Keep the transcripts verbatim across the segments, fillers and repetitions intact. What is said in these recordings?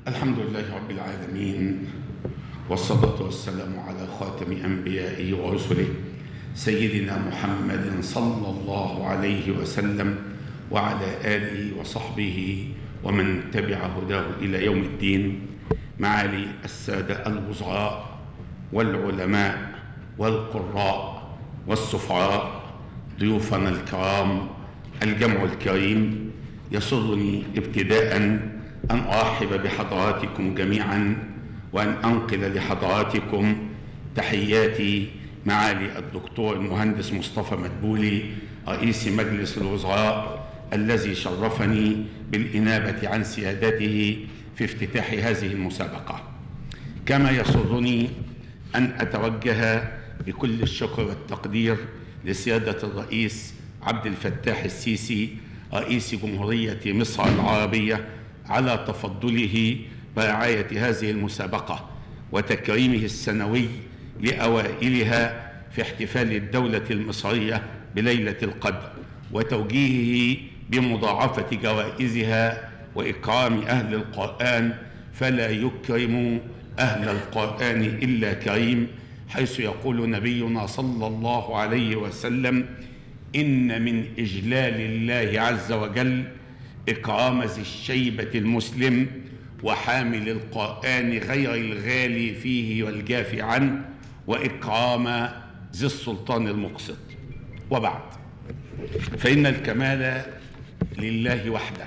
الحمد لله رب العالمين، والصلاة والسلام على خاتم أنبيائه ورسله سيدنا محمد صلى الله عليه وسلم وعلى آله وصحبه ومن تبع هداه إلى يوم الدين. معالي السادة الوزراء والعلماء والقراء والسفراء، ضيوفنا الكرام، الجمع الكريم، يسرني ابتداء أن أرحب بحضراتكم جميعا وأن أنقل لحضراتكم تحياتي معالي الدكتور المهندس مصطفى مدبولي رئيس مجلس الوزراء الذي شرفني بالإنابة عن سيادته في افتتاح هذه المسابقة. كما يسرني أن أتوجه بكل الشكر والتقدير لسيادة الرئيس عبد الفتاح السيسي رئيس جمهورية مصر العربية على تفضله برعاية هذه المسابقة وتكريمه السنوي لأوائلها في احتفال الدولة المصرية بليلة القدر، وتوجيهه بمضاعفة جوائزها وإكرام أهل القرآن، فلا يكرم أهل القرآن إلا كريم، حيث يقول نبينا صلى الله عليه وسلم: إن من إجلال الله عز وجل إكرام ذي الشيبة المسلم وحامل القرآن غير الغالي فيه والجافي عنه، وإكرام ذي السلطان المقسط. وبعد، فإن الكمال لله وحده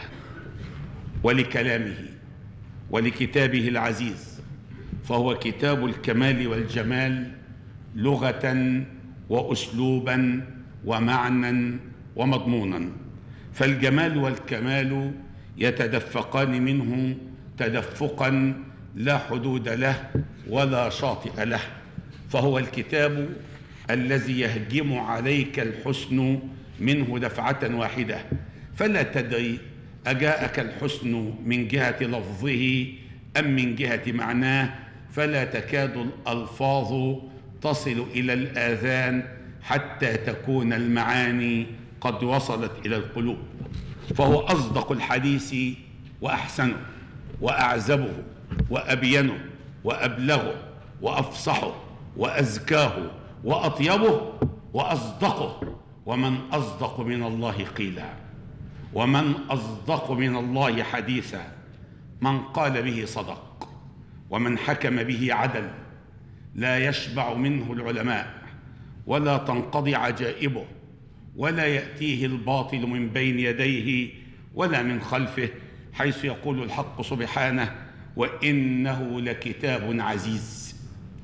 ولكلامه ولكتابه العزيز، فهو كتاب الكمال والجمال لغة وأسلوبا ومعنى ومضمونا، فالجمال والكمال يتدفقان منه تدفقا لا حدود له ولا شاطئ له، فهو الكتاب الذي يهجم عليك الحسن منه دفعة واحدة، فلا تدري أجاءك الحسن من جهة لفظه أم من جهة معناه، فلا تكاد الألفاظ تصل إلى الآذان حتى تكون المعاني قد وصلت إلى القلوب، فهو أصدق الحديث وأحسنه وأعزبه وأبينه وأبلغه وأفصحه وأزكاه وأطيبه وأصدقه، ومن أصدق من الله قيلا، ومن أصدق من الله حديثا، من قال به صدق، ومن حكم به عدل، لا يشبع منه العلماء ولا تنقضي عجائبه، ولا يأتيه الباطل من بين يديه ولا من خلفه، حيث يقول الحق سبحانه: وإنه لكتاب عزيز،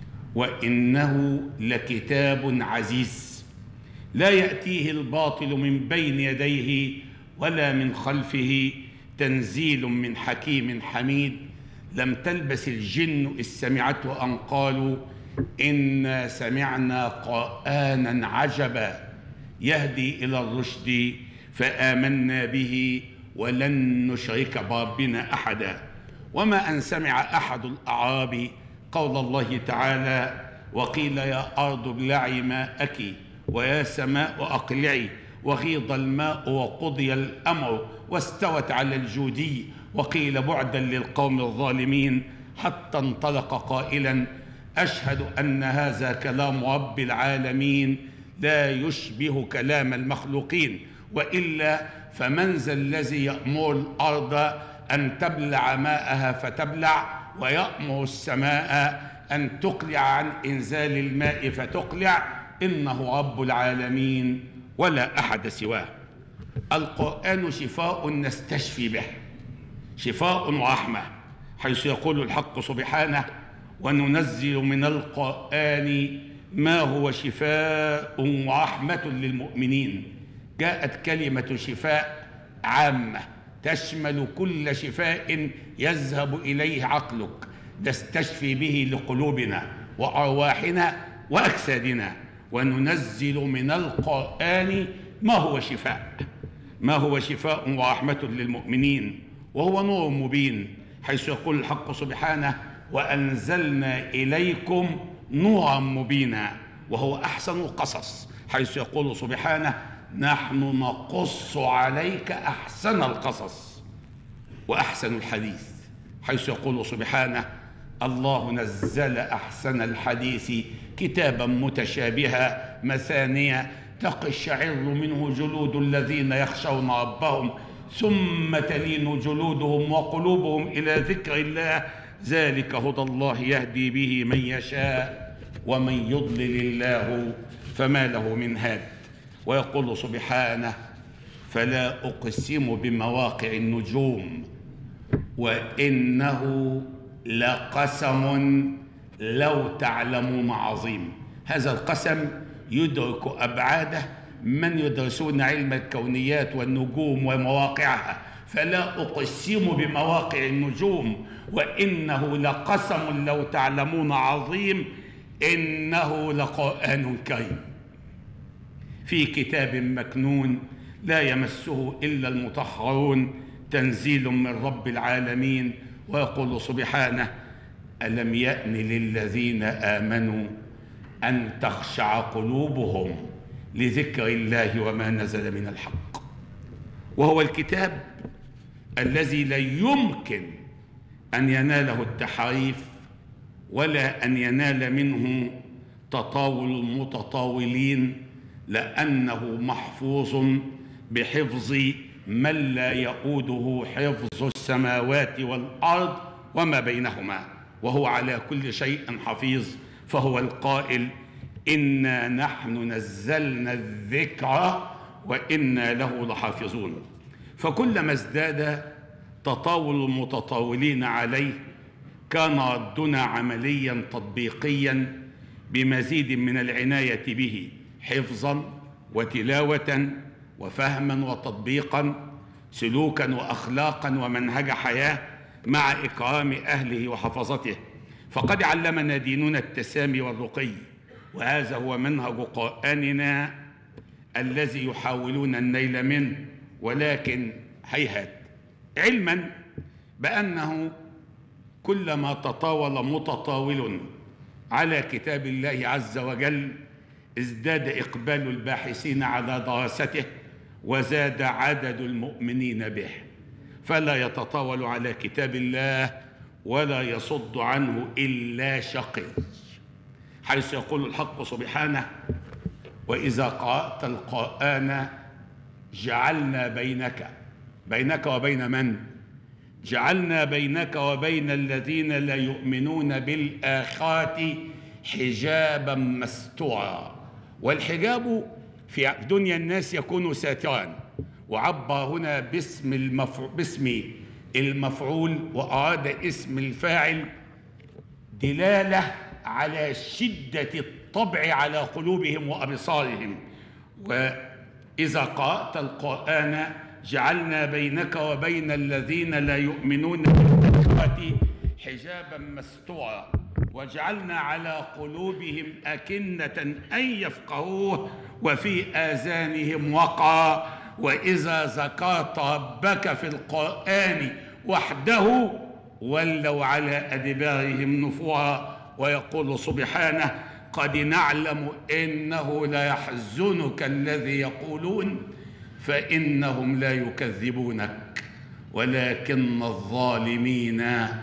وإنه لكتاب عزيز لا يأتيه الباطل من بين يديه ولا من خلفه، تنزيل من حكيم حميد. لم تلبس الجن إذ سمعته أن قالوا إنا سمعنا قرآنا عجبا يهدي إلى الرشد فآمنا به ولن نشرك بربنا أحدا. وما أن سمع أحد الأعراب قول الله تعالى: وقيل يا أرض ابلعي ماءك ويا سماء أقلعي، وغيض الماء وقضي الأمر واستوت على الجودي، وقيل بعدا للقوم الظالمين، حتى انطلق قائلا: أشهد أن هذا كلام رب العالمين لا يشبه كلام المخلوقين، وإلا فمن ذا الذي يأمر الأرض أن تبلع ماءها فتبلع، ويأمر السماء أن تقلع عن إنزال الماء فتقلع؟ إنه رب العالمين ولا أحد سواه. القرآن شفاء نستشفي به، شفاء ورحمة، حيث يقول الحق سبحانه: وننزل من القرآن ما هو شفاء ورحمة للمؤمنين. جاءت كلمة شفاء عامة تشمل كل شفاء يذهب إليه عقلك، نستشفي به لقلوبنا وأرواحنا وأجسادنا. وننزل من القرآن ما هو شفاء، ما هو شفاء ورحمة للمؤمنين، وهو نور مبين، حيث يقول الحق سبحانه: وأنزلنا إليكم نورا مبينا، وهو أحسن القصص، حيث يقول سبحانه: نحن نقص عليك أحسن القصص وأحسن الحديث، حيث يقول سبحانه: الله نزل أحسن الحديث كتابا متشابها مثانية تقشعر منه جلود الذين يخشون ربهم ثم تلين جلودهم وقلوبهم إلى ذكر الله ذلك هدى الله يهدي به من يشاء ومن يضلل الله فما له من هاد. ويقول سبحانه: فلا أقسم بمواقع النجوم وإنه لقسم لو تعلمون عظيم. هذا القسم يدرك أبعاده من يدرسون علم الكونيات والنجوم ومواقعها. فلا أقسم بمواقع النجوم وإنه لقسم لو تعلمون عظيم إنه لقرآن كريم في كتاب مكنون لا يمسه إلا المطهرون تنزيل من رب العالمين. ويقول سبحانه: ألم يأن للذين آمنوا أن تخشع قلوبهم لذكر الله وما نزل من الحق. وهو الكتاب الذي لا يمكن أن يناله التحريف ولا أن ينال منه تطاول المتطاولين، لأنه محفوظ بحفظ من لا يؤوده حفظ السماوات والأرض وما بينهما، وهو على كل شيء حفيظ. فهو القائل: إنا نحن نزلنا الذكر وإنا له لحافظون. فكلما ازداد تطاول المتطاولين عليه كان ردنا عمليا تطبيقيا بمزيد من العناية به حفظا وتلاوة وفهما وتطبيقا، سلوكا وأخلاقا ومنهج حياة، مع إكرام أهله وحفظته. فقد علمنا ديننا التسامي والرقي، وهذا هو منهج قرآننا الذي يحاولون النيل منه، ولكن هيهات، علما بأنه كلما تطاول متطاول على كتاب الله عز وجل ازداد إقبال الباحثين على دراسته وزاد عدد المؤمنين به. فلا يتطاول على كتاب الله ولا يصد عنه إلا شقي، حيث يقول الحق سبحانه: وإذا قرأت القرآن جعلنا بينك بينك وبين من؟ جعلنا بينك وبين الذين لا يؤمنون بالآخرة حجابا مستورا. والحجاب في دنيا الناس يكون ساترا، وعبر هنا باسم المفعول, باسم المفعول وأراد اسم الفاعل دلالة على شدة الطبع على قلوبهم وأبصارهم. وإذا قرأت القرآن جعلنا بينك وبين الذين لا يؤمنون بالآخرة حجابا مستورا وجعلنا على قلوبهم أكنة أن يفقهوه وفي آذانهم وقرا وإذا ذكرت ربك في القرآن وحده ولوا على أدبارهم نفورا. ويقول سبحانه: قد نعلم إنه ليحزنك الذي يقولون فإنهم لا يكذبونك ولكن الظالمين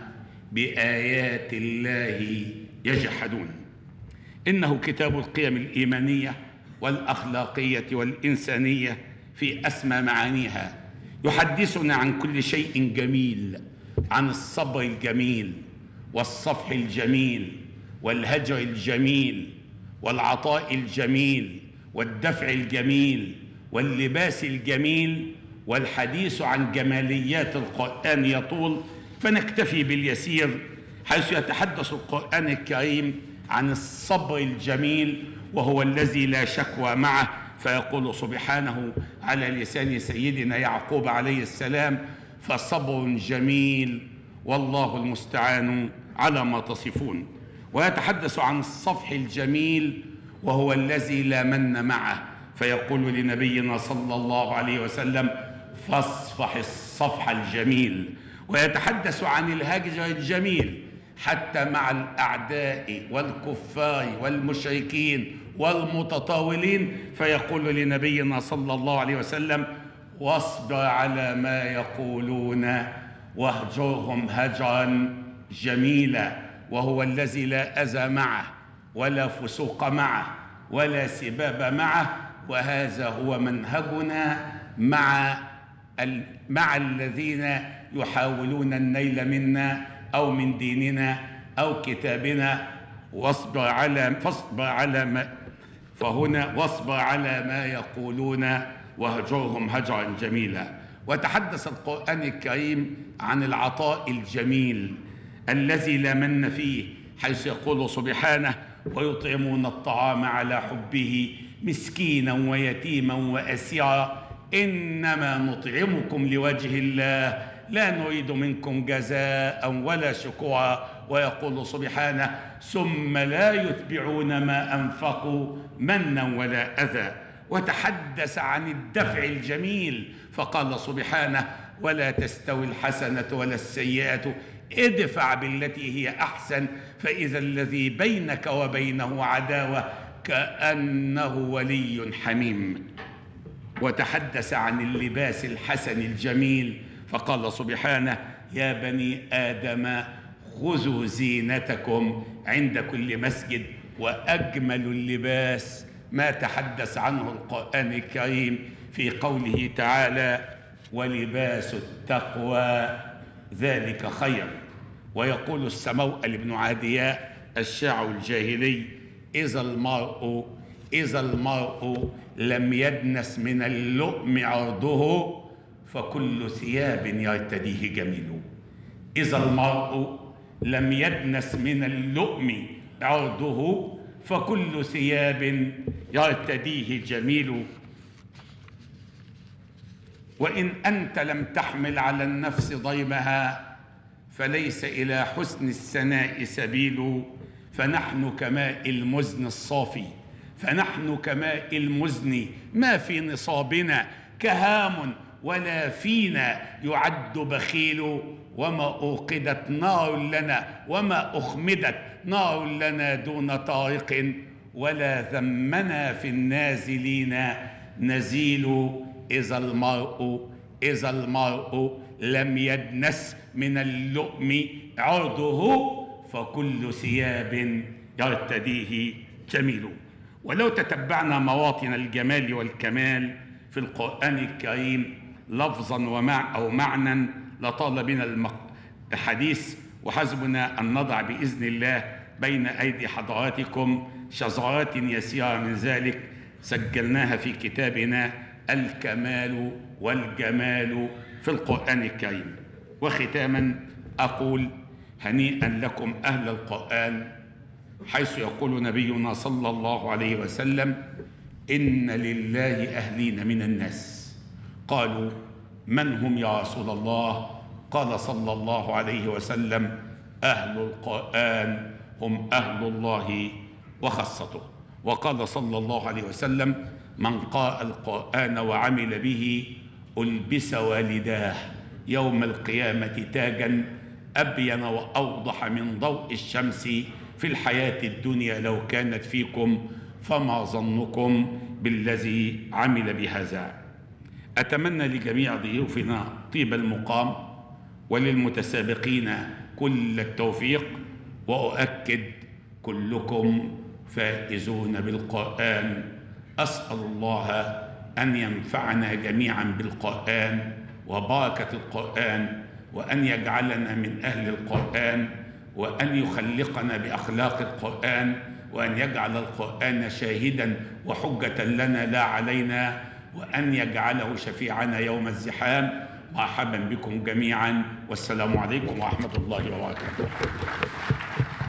بآيات الله يجحدون. إنه كتاب القيم الإيمانية والأخلاقية والإنسانية في أسمى معانيها، يحدثنا عن كل شيء جميل، عن الصبر الجميل والصفح الجميل والهجر الجميل والعطاء الجميل والدفع الجميل واللباس الجميل. والحديث عن جماليات القرآن يطول، فنكتفي باليسير، حيث يتحدث القرآن الكريم عن الصبر الجميل وهو الذي لا شكوى معه. فيقول سبحانه على لسان سيدنا يعقوب عليه السلام: فصبر جميل والله المستعان على ما تصفون. ويتحدث عن الصفح الجميل وهو الذي لا من معه، فيقول لنبينا صلى الله عليه وسلم: فاصفح الصفح الجميل. ويتحدث عن الهجر الجميل حتى مع الأعداء والكفار والمشركين والمتطاولين، فيقول لنبينا صلى الله عليه وسلم: واصبر على ما يقولون واهجرهم هجرا جميلا، وهو الذي لا أذى معه ولا فسوق معه ولا سباب معه. وهذا هو منهجنا مع مع الذين يحاولون النيل منا أو من ديننا أو كتابنا. واصبر على فاصبر على ما فهنا واصبر على ما يقولون واهجرهم هجرا جميلا. وتحدث القرآن الكريم عن العطاء الجميل الذي لا من فيه، حيث يقول سبحانه: ويطعمون الطعام على حبه مسكينا ويتيما وأسيرا إنما نطعمكم لوجه الله لا نريد منكم جزاء ولا شكورا. ويقول سبحانه: ثم لا يتبعون ما أنفقوا منا ولا أذى. وتحدث عن الدفع الجميل فقال سبحانه: ولا تستوي الحسنة ولا السيئة ادفع بالتي هي أحسن فإذا الذي بينك وبينه عداوة كأنه ولي حميم. وتحدث عن اللباس الحسن الجميل فقال سبحانه: يا بني آدم خذوا زينتكم عند كل مسجد. وأجمل اللباس ما تحدث عنه القرآن الكريم في قوله تعالى: ولباس التقوى ذلك خير. ويقول السموأل بن عادياء الشاعر الجاهلي: إذا المرء إذا المرء لم يدنس من اللؤم عرضه فكل ثياب يرتديه جميل. إذا المرء لم يدنس من اللؤم عرضه فكل ثياب يرتديه جميل. وإن أنت لم تحمل على النفس ضيمها فليس إلى حسن الثناء سبيل. فنحن كماء المزن الصافي فنحن كماء المزن ما في نصابنا كهام ولا فينا يعد بخيل. وما أوقدت نار لنا وما أخمدت نار لنا دون طارق ولا ذمنا في النازلين نزيل. إذا المرء إذا المرء لم يدنس من اللؤم عرضه فكل ثياب يرتديه جميل. ولو تتبعنا مواطن الجمال والكمال في القرآن الكريم لفظا ومع أو معنى لطال بنا الحديث، وحسبنا أن نضع بإذن الله بين أيدي حضراتكم شذرات يسيرة من ذلك سجلناها في كتابنا الكمال والجمال في القرآن الكريم. وختاما أقول: هنيئا لكم أهل القرآن، حيث يقول نبينا صلى الله عليه وسلم: إن لله أهلين من الناس. قالوا: من هم يا رسول الله؟ قال صلى الله عليه وسلم: أهل القرآن هم أهل الله وخاصته. وقال صلى الله عليه وسلم: من قرأ القرآن وعمل به ألبس والداه يوم القيامة تاجا أبين وأوضح من ضوء الشمس في الحياة الدنيا لو كانت فيكم، فما ظنكم بالذي عمل بهذا. أتمنى لجميع ضيوفنا طيب المقام وللمتسابقين كل التوفيق، وأؤكد كلكم فائزون بالقرآن. أسأل الله أن ينفعنا جميعا بالقرآن وبركة القرآن، وأن يجعلنا من أهل القرآن، وأن يخلقنا بأخلاق القرآن، وأن يجعل القرآن شاهدا وحجة لنا لا علينا، وأن يجعله شفيعنا يوم الزحام. مرحبا بكم جميعا، والسلام عليكم ورحمة الله وبركاته.